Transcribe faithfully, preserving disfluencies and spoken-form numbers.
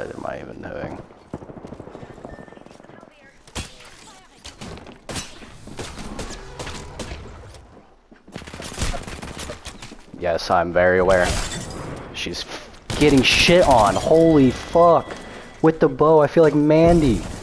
What am I even doing? Yes, I'm very aware. She's getting shit on. Holy fuck. With the bow, I feel like Mandy.